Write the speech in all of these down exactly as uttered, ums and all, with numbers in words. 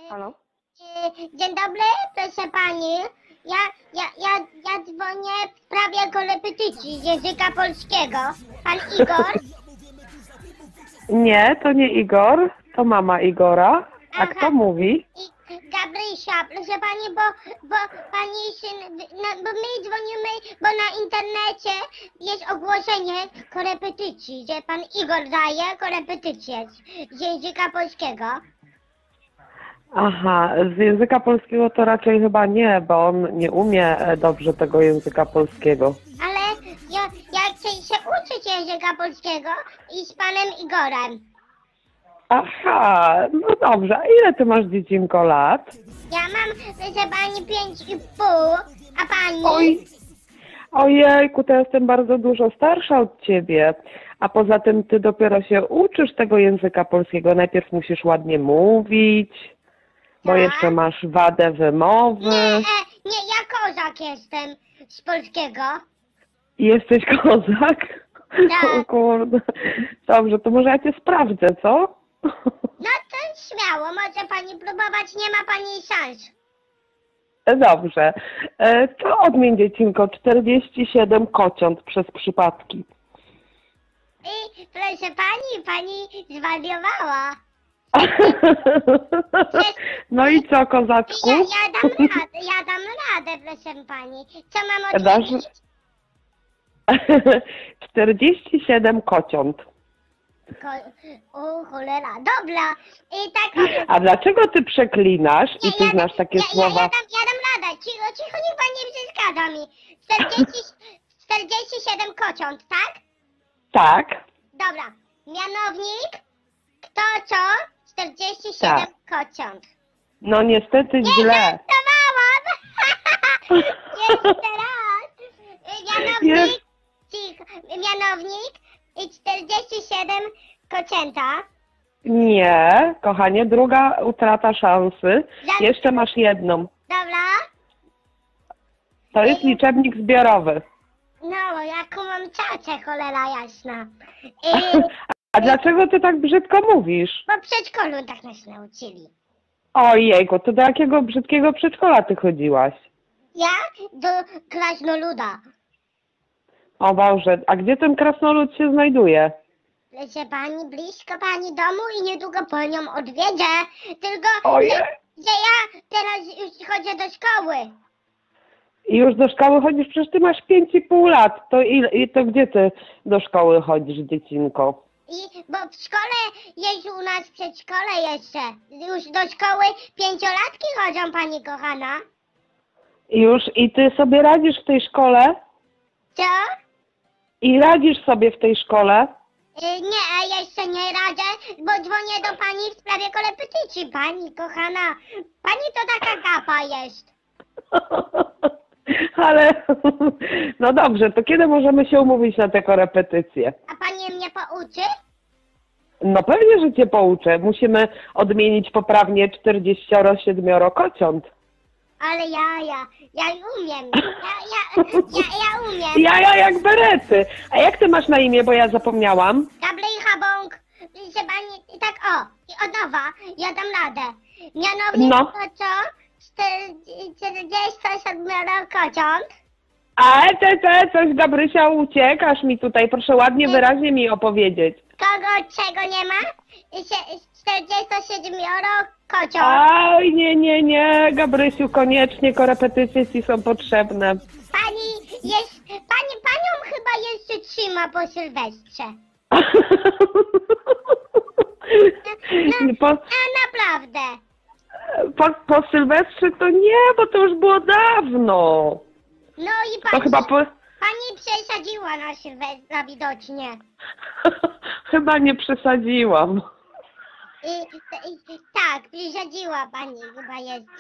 Halo? Dzień dobry, proszę pani. Ja, ja, ja, ja dzwonię w sprawie korepetycji z języka polskiego. Pan Igor? Nie, to nie Igor, to mama Igora. A Aha. kto mówi? I Gabrysia, proszę pani, bo, bo pani syn, no, bo my dzwonimy, bo na internecie jest ogłoszenie korepetycji, że pan Igor daje korepetycję z, z języka polskiego. Aha, z języka polskiego to raczej chyba nie, bo on nie umie e, dobrze tego języka polskiego. Ale ja, ja chcę się uczyć języka polskiego i z panem Igorem. Aha, no dobrze. A ile ty masz, dziecinko, lat? Ja mam, proszę pani, pięć i pół, a pani? Oj, ojejku, to jestem bardzo dużo starsza od ciebie. A poza tym ty dopiero się uczysz tego języka polskiego. Najpierw musisz ładnie mówić, bo Tak? jeszcze masz wadę wymowy. Nie, e, nie, ja kozak jestem z polskiego. Jesteś kozak? Tak. O kurde. Dobrze, to może ja cię sprawdzę, co? No to śmiało, może pani próbować, nie ma pani szans. Dobrze. E, To odmień, dziecinko, czterdzieści siedem kociąt przez przypadki. I proszę pani, pani zwariowała. No i co, I kozaczku? ja, ja dam radę, ja dam radę, proszę pani. Co mam Dasz? odwiedzić? czterdzieści siedem kociąt. Ko- o cholera, dobra. I tak... A dlaczego ty przeklinasz i ty ja, znasz takie ja, słowa? Ja, ja, dam, ja dam radę, cicho, cicho, niech pan nie przeszkadza mi. czterdzieści, czterdzieści siedem kociąt, tak? Tak, Dobra, mianownik, kto co? czterdzieści siedem Tak. kociąt. no niestety Nie źle. żartowałam! Jeszcze raz. Mianownik, Jest. cicho, mianownik i czterdzieści siedem kocięta. Nie, kochanie, druga utrata szansy. Za- Jeszcze masz jedną. Dobra? To jest liczebnik zbiorowy. No, jaką mam ciacę, cholera jasna. I, A dlaczego ty tak brzydko mówisz? bo w przedszkolu tak nas nauczyli. Ojejku, to do jakiego brzydkiego przedszkola ty chodziłaś? Ja do krasnoluda. O Boże, a gdzie ten krasnolud się znajduje? Proszę pani, blisko pani domu i niedługo po nią odwiedzę. Tylko, Ojej. że, że ja teraz już chodzę do szkoły. I już do szkoły chodzisz? Przecież ty masz pięć i pół lat. To, ile, i to gdzie ty do szkoły chodzisz, dziecinko? I, bo w szkole jest u nas przedszkole jeszcze. Już do szkoły pięciolatki chodzą, pani kochana. I już, i ty sobie radzisz w tej szkole? Co? I radzisz sobie w tej szkole? Y, Nie, jeszcze nie radzę, bo dzwonię do pani w sprawie korepetycji. Pani kochana, pani to taka gapa jest. Ale, no dobrze, to kiedy możemy się umówić na te korepetycje? A pani mnie pouczy? No pewnie, że cię pouczę. Musimy odmienić poprawnie czterdzieści siedem kociąt. Ale ja, ja, ja umiem. Ja, ja, ja, ja umiem. Ja, ja jak berety. A jak ty masz na imię, bo ja zapomniałam? Gabrycha Bąk, że pani, i tak o, i od nowa, ja dam radę. Mianownik No. to co? czterdzieści siedem kociąt. A te, te, coś Gabrysia, uciekasz mi tutaj. Proszę ładnie, wyraźnie mi opowiedzieć. Kogo czego nie ma? czterdzieści siedem kociąt. Oj, nie, nie, nie, Gabrysiu, koniecznie korepetycje ci są potrzebne. Pani jest, pani, panią chyba jeszcze trzyma po Sylwestrze. po, A naprawdę. po, po Sylwestrze to nie, bo to już było dawno. No i To pani, chyba po... pani przesadziła na Sylwestra widocznie. Chyba nie przesadziłam. I, i, tak, przesadziła pani chyba jeszcze.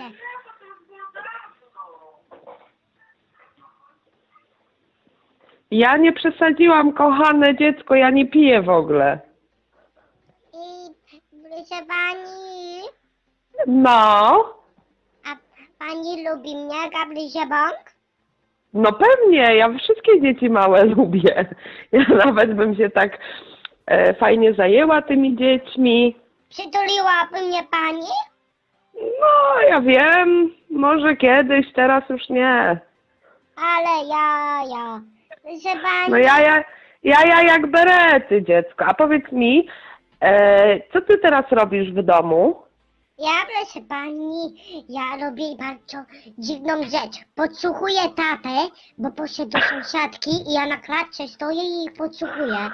Ja nie przesadziłam, kochane dziecko, ja nie piję w ogóle. I proszę pani, No, a pani lubi mnie, Gabrysia Bąk? no pewnie, ja wszystkie dzieci małe lubię. Ja nawet bym się tak e, fajnie zajęła tymi dziećmi. Przytuliłaby mnie pani? No, ja wiem, może kiedyś, teraz już nie. Ale ja, ja. Proszę pani. No ja, ja, ja, ja jak berety, dziecko. A powiedz mi, e, co ty teraz robisz w domu? Ja, proszę pani, ja robię bardzo dziwną rzecz. Podsłuchuję tatę, bo poszedł do sąsiadki i ja na klatce stoję i ich podsłuchuję.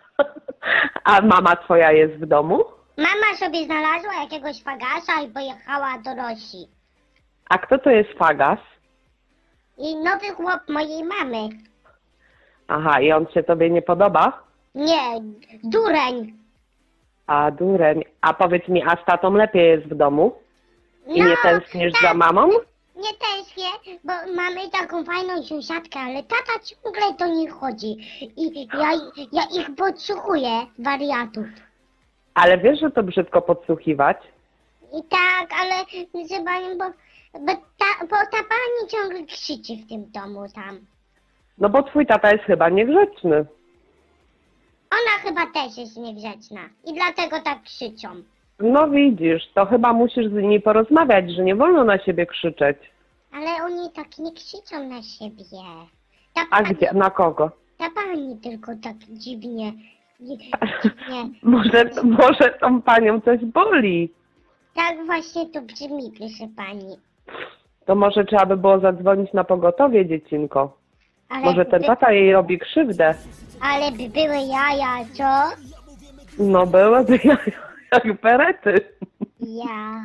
A mama twoja jest w domu? Mama sobie znalazła jakiegoś fagasa i pojechała do Rosji. A kto to jest fagas? I nowy chłop mojej mamy. Aha, i on się tobie nie podoba? Nie, dureń. A dureń. A powiedz mi, a z tatą lepiej jest w domu? I nie tęsknisz tak, za mamą? Nie tęsknię, bo mamy taką fajną sąsiadkę, ale tata ciągle do nich chodzi. I ja, ja ich podsłuchuję, wariatów. Ale wiesz, że to brzydko podsłuchiwać? I tak, ale proszę panią, bo, bo, ta, bo ta pani ciągle krzyczy w tym domu tam. No bo twój tata jest chyba niegrzeczny. Ona chyba też jest niegrzeczna i dlatego tak krzyczą. No widzisz, to chyba musisz z nimi porozmawiać, że nie wolno na siebie krzyczeć. Ale oni tak nie krzyczą na siebie. Ta A pani, gdzie? Na kogo? ta pani tylko tak dziwnie, dziwnie. Może, może tą panią coś boli. Tak właśnie to brzmi, proszę pani. To może trzeba by było zadzwonić na pogotowie, dziecinko. Ale Może ten by, tata jej robi krzywdę. ale by były jaja, co? No byłyby jak, jak berety. Ja.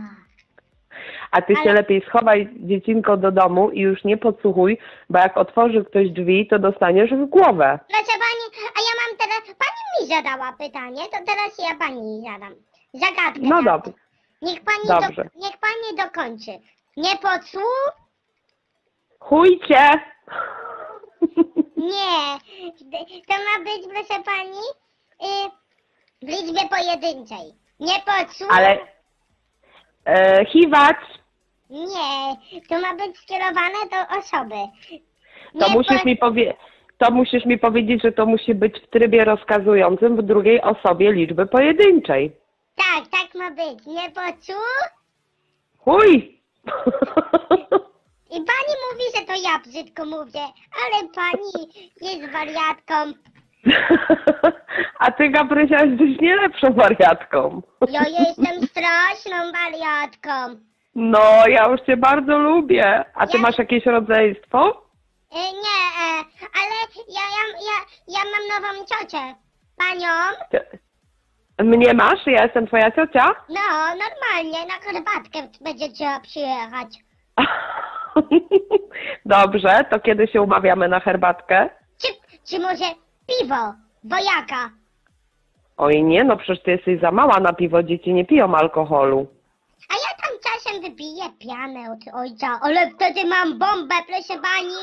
A ty Ale- się lepiej schowaj, dziecinko, do domu i już nie podsłuchuj, bo jak otworzy ktoś drzwi, to dostaniesz w głowę. Proszę pani, a ja mam teraz, pani mi zadała pytanie, to teraz ja pani zadam. Zagadkę. No dam. dobrze. Niech pani, Dobrze. Do, niech pani dokończy. Nie podsłuch? Chujcie! Nie. To ma być, proszę pani, y, w liczbie pojedynczej. Nie podsłuch? Ale e, chiwać, Nie. To ma być skierowane do osoby. to Nie musisz pod- mi powie to musisz mi powiedzieć, że to musi być w trybie rozkazującym w drugiej osobie liczby pojedynczej. Tak, tak ma być. Nie podsłuch? Chuj! I pani mówi, że to ja brzydko mówię, ale pani jest wariatką. A ty, Gabrysia, jesteś nie lepszą wariatką. Ja jestem straszną wariatką. No, ja już cię bardzo lubię. A ty Ja- masz jakieś rodzeństwo? E, nie, e, ale ja, ja, ja, ja mam nową ciocię. Panią? Mnie masz? Ja jestem twoja ciocia? No, normalnie, na herbatkę będzie trzeba przyjechać. Dobrze, to kiedy się umawiamy na herbatkę? Czy, czy może piwo, wojaka? Oj nie, no przecież ty jesteś za mała na piwo, dzieci nie piją alkoholu. A ja tam czasem wypiję pianę od ojca, ale wtedy mam bombę, proszę pani.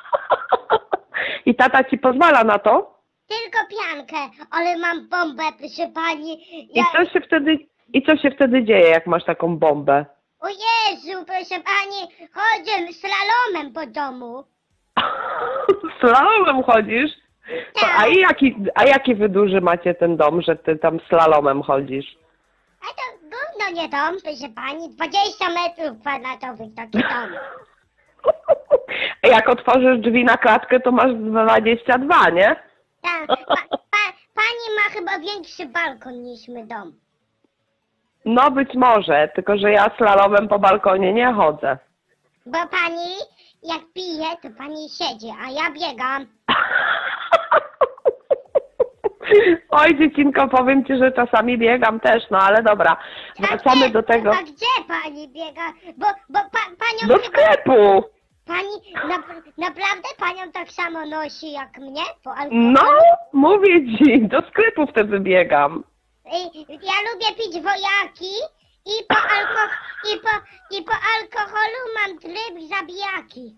I tata ci pozwala na to? Tylko piankę, ale mam bombę, proszę pani. I Ja... co się wtedy, i co się wtedy dzieje, jak masz taką bombę? O Jezu, proszę pani, chodzę slalomem po domu. Slalomem chodzisz? To, a, i jaki, a jaki wy duży macie ten dom, że ty tam slalomem chodzisz? A to gówno nie dom, proszę pani, dwadzieścia metrów kwadratowych taki dom. Jak otworzysz drzwi na klatkę, to masz dwadzieścia dwa, nie? Ta, pa, pa, pani ma chyba większy balkon niż my dom. No być może, tylko że ja slalomem po balkonie nie chodzę. Bo pani, jak pije, to pani siedzi, a ja biegam. Oj, dziecinko, powiem ci, że czasami biegam też, no ale dobra. A Wracamy gdzie, do tego. A gdzie pani biega? Bo, bo pa, panią Do chyba- sklepu! Pani na, naprawdę panią tak samo nosi jak mnie po alkoholu? No, mówię ci, do sklepu wtedy biegam. I, ja lubię pić wojaki i po, alko, i, po, i po alkoholu mam tryb zabijaki.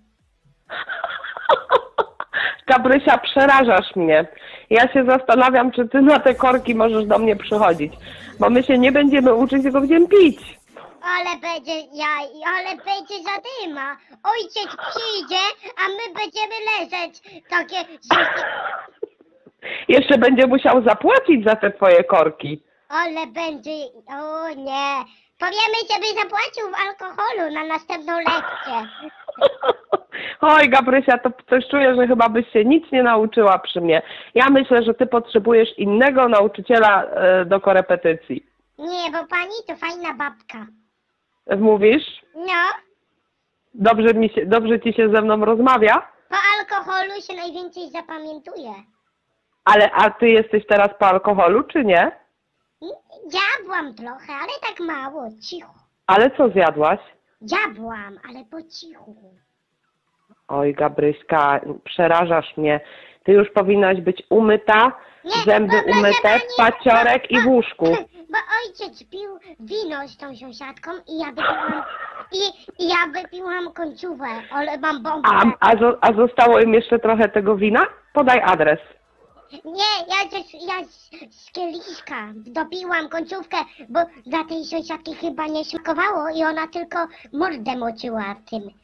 Gabrysia, przerażasz mnie. Ja się zastanawiam, czy ty na te korki możesz do mnie przychodzić. Bo my się nie będziemy uczyć, tylko będziemy pić. Ale będzie jaj, ale będzie zadyma. Ojciec przyjdzie, a my będziemy leżeć. Takie rzeczy. Jeszcze będzie musiał zapłacić za te twoje korki. Ale będzie, o nie. Powiemy, żeby zapłacił w alkoholu na następną lekcję. Oj, Gabrysia, to coś czuję, że chyba byś się nic nie nauczyła przy mnie. Ja myślę, że ty potrzebujesz innego nauczyciela e, do korepetycji. Nie, bo pani to fajna babka. Mówisz? No, Dobrze, mi się, dobrze ci się ze mną rozmawia? po alkoholu się najwięcej zapamiętuje. Ale, a ty jesteś teraz po alkoholu, czy nie? Jadłam trochę, ale tak mało, cicho. Ale co zjadłaś? Jadłam, ale po cichu. Oj, Gabryśka, przerażasz mnie. Ty już powinnaś być umyta, Nie, zęby bo proszę umyte, pani, paciorek bo- i w łóżku. Bo ojciec pił wino z tą sąsiadką i ja wypiłam, i, i ja wypiłam końcówę, ale mam bombę. A, a, zo- a zostało im jeszcze trochę tego wina? Podaj adres. Nie, ja, też, ja z, z kieliszka dopiłam końcówkę, bo dla tej sąsiadki chyba nie smakowało i ona tylko mordę moczyła w tym.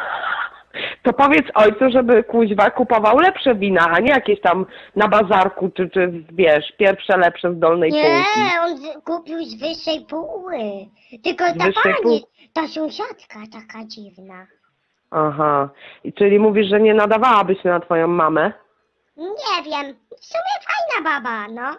To powiedz ojcu, żeby kuźwa kupował lepsze wina, a nie jakieś tam na bazarku, czy, czy wiesz, pierwsze lepsze z dolnej półki. Nie, on z, kupił z wyższej póły. Tylko ta Wyższej pani, pół- ta sąsiadka taka dziwna. Aha. I czyli mówisz, że nie nadawałabyś się na twoją mamę? Nie wiem, w sumie fajna baba, no.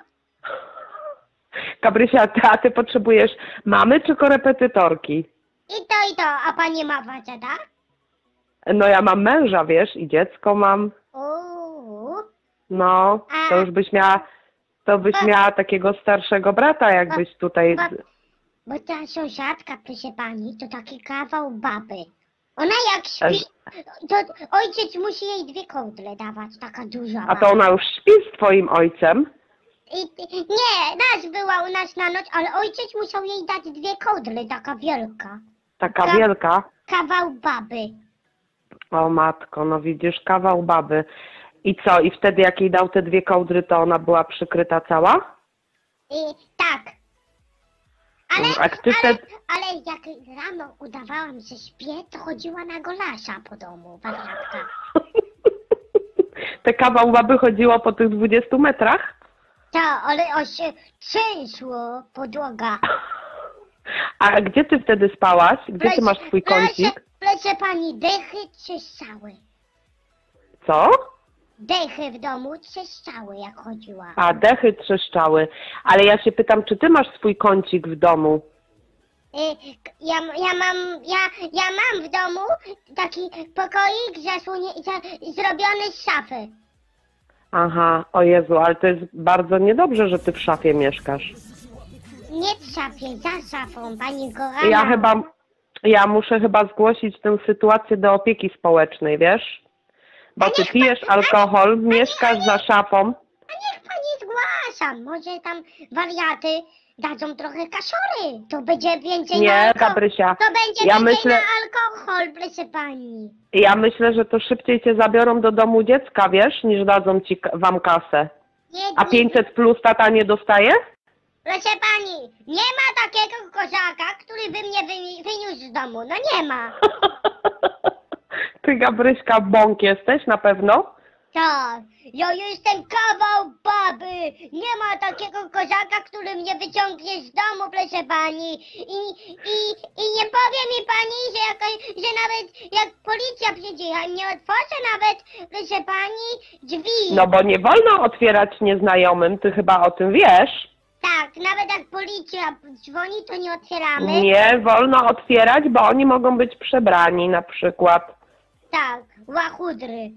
Gabrysia, ty, a ty potrzebujesz mamy czy korepetytorki? I to, i to, a pani ma faceta? No ja mam męża, wiesz, i dziecko mam. Uuu. No, to już byś miała, to byś miała takiego starszego brata, jakbyś tutaj... Bo, bo ta sąsiadka, proszę pani, to taki kawał baby. Ona jak śpi, to ojciec musi jej dwie kołdle dawać, taka duża A baba. to ona już śpi z twoim ojcem? I, i, nie, raz była u nas na noc, ale ojciec musiał jej dać dwie kołdle, taka wielka. Taka Ka- wielka? Kawał baby. O matko, no widzisz, kawał baby. I co, i wtedy jak jej dał te dwie kołdry, to ona była przykryta cała? I tak. Ale, A ty ale, te- ale jak rano udawałam, że śpię, to chodziła na golasza po domu, wariatka. Te kawał baby chodziło po tych dwudziestu metrach? To, ale o się trzęsło podłoga. A gdzie ty wtedy spałaś? Gdzie ty masz swój kącik? Proszę pani, dechy trzeszczały. Co? Dechy w domu trzeszczały, jak chodziła. A, dechy trzeszczały. Ale ja się pytam, czy ty masz swój kącik w domu? Y, k- Ja, ja mam, ja, ja mam w domu taki pokoik zasłonie, za, zrobiony z szafy. Aha, o Jezu, ale to jest bardzo niedobrze, że ty w szafie mieszkasz. Nie w szafie, za szafą, pani kochana. Ja chyba, ja muszę chyba zgłosić tę sytuację do opieki społecznej, wiesz? Bo ty pijesz alkohol, mieszkasz za szafą. A niech pani zgłasza, może tam wariaty dadzą trochę kaszory, to będzie więcej na Nie, alkohol. Gabrysia, To będzie ja więcej myślę, na alkohol, proszę pani. ja myślę, że to szybciej cię zabiorą do domu dziecka, wiesz, niż dadzą ci wam kasę. Nie, A nie, pięćset plus tata nie dostaje? proszę pani, nie ma takiego kozaka, który by mnie wyni- wyniósł z domu, no nie ma. Ty, Gabryśka, bąk jesteś na pewno? Tak, ja jestem kawał baby. Nie ma takiego kozaka, który mnie wyciągnie z domu, proszę pani. I, i, i nie powie mi pani, że, jakaś, że nawet jak policja przyjdzie, ja nie otworzę nawet, proszę pani, drzwi. No bo nie wolno otwierać nieznajomym, ty chyba o tym wiesz. Tak, nawet jak policja dzwoni, to nie otwieramy. Nie wolno otwierać, bo oni mogą być przebrani na przykład. Tak, łachudry.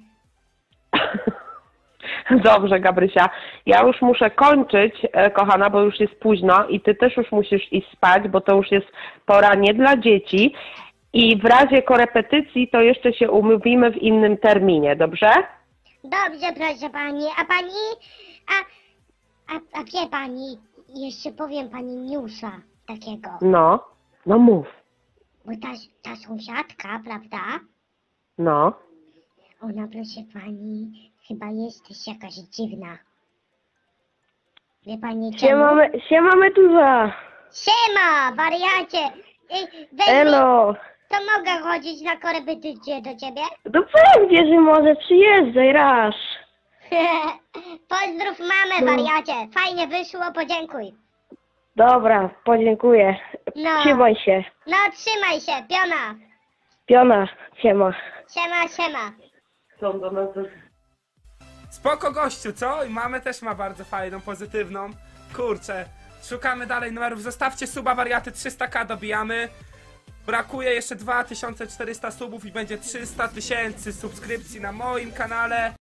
Dobrze, Gabrysia. Ja już muszę kończyć, e, kochana, bo już jest późno i ty też już musisz iść spać, bo to już jest pora nie dla dzieci. I w razie korepetycji to jeszcze się umówimy w innym terminie, dobrze? Dobrze, proszę pani. A pani, a, a, a wie pani, jeszcze powiem pani newsa takiego. No, no mów. Bo ta, ta sąsiadka, prawda? No. Ona, proszę pani, chyba jesteś jakaś dziwna. Wie pani czemu? Siema, me- siema Meduza! Siema, wariacie! Ej, weź mi- Elo! To mogę chodzić na korepetycję do ciebie? No pewnie, że może przyjeżdżaj raz. Pozdrów mamę, No. wariacie. Fajnie wyszło, podziękuj. Dobra, podziękuję. No. Trzymaj się. No, trzymaj się, piona. Piona, siema. Siema, siema. Są do nas Spoko gościu, co? I mamę też ma bardzo fajną, pozytywną. Kurczę, szukamy dalej numerów. Zostawcie suba, wariaty, trzysta ka dobijamy. Brakuje jeszcze dwa tysiące czterysta subów i będzie trzysta tysięcy subskrypcji na moim kanale.